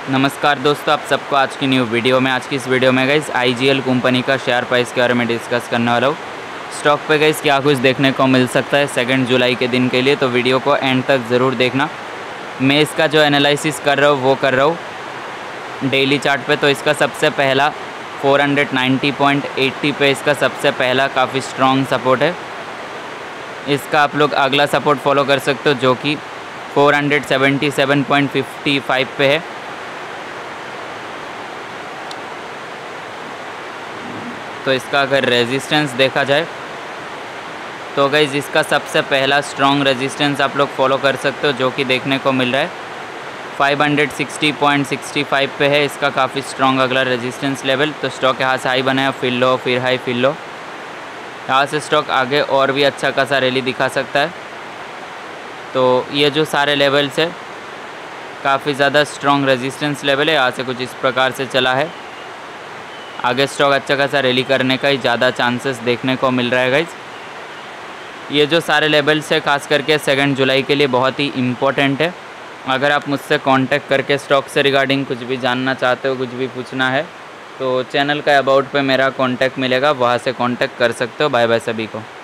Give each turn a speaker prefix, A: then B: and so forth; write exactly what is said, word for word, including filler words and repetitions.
A: नमस्कार दोस्तों, आप सबको आज की न्यू वीडियो में आज की इस वीडियो में गाइस आईजीएल कंपनी का शेयर प्राइस के बारे में डिस्कस करने वाला हूँ। स्टॉक पे गाइस क्या कुछ देखने को मिल सकता है सेकंड जुलाई के दिन के लिए, तो वीडियो को एंड तक ज़रूर देखना। मैं इसका जो एनालिसिस कर रहा हूँ वो कर रहा हूँ डेली चार्ट पे। तो इसका सबसे पहला फोर नाइन्टी पॉइंट एट्टी पे इसका सबसे पहला काफ़ी स्ट्रॉन्ग सपोर्ट है। इसका आप लोग अगला सपोर्ट फॉलो कर सकते हो जो कि four seventy seven point fifty five पे है। तो इसका अगर रेजिस्टेंस देखा जाए तो गाइस इसका सबसे पहला स्ट्रॉन्ग रेजिस्टेंस आप लोग फॉलो कर सकते हो जो कि देखने को मिल रहा है five sixty point sixty five पे है इसका काफ़ी स्ट्रॉन्ग अगला रेजिस्टेंस लेवल। तो स्टॉक यहाँ से हाई बनाया, फिर लो, फिर हाई, फिर लो। यहाँ से स्टॉक आगे और भी अच्छा खासा रैली दिखा सकता है। तो ये जो सारे लेवल्स है काफ़ी ज़्यादा स्ट्रॉन्ग रेजिस्टेंस लेवल है। यहाँ से कुछ इस प्रकार से चला है, आगे स्टॉक अच्छा खासा रैली करने का ही ज़्यादा चांसेस देखने को मिल रहा है गाइज। ये जो सारे लेवल्स है खास करके सेकंड जुलाई के लिए बहुत ही इम्पोर्टेंट है। अगर आप मुझसे कांटेक्ट करके स्टॉक से रिगार्डिंग कुछ भी जानना चाहते हो, कुछ भी पूछना है, तो चैनल का अबाउट पे मेरा कांटेक्ट मिलेगा, वहाँ से कांटेक्ट कर सकते हो। बाय बाय सभी को।